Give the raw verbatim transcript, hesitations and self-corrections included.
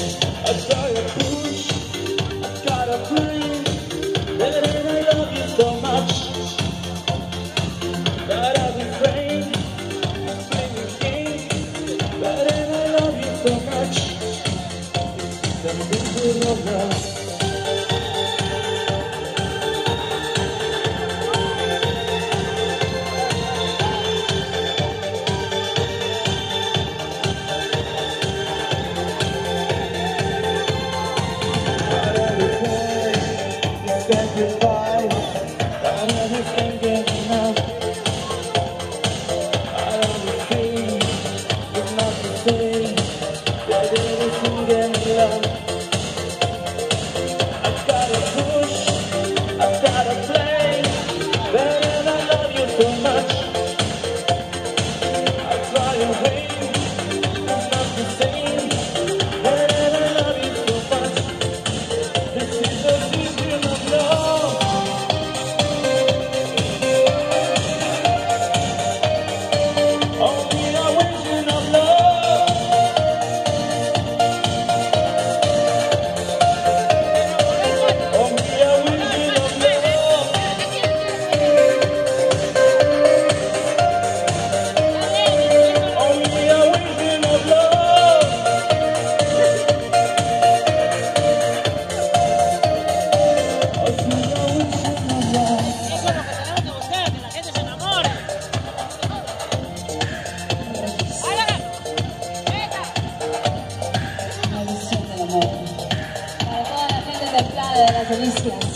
I saw you push, I got a flame, and I love you so much that I've been praying, playing this game, but I love you so much. Something to love now. Goodbye, I never can get enough. I understand it's not the same, that everything gets love. I've gotta push, I've gotta play, but I love you so much. I fly away, it's not the same, but I love you so much. This is a season of love. Para toda la gente templada de las delicias.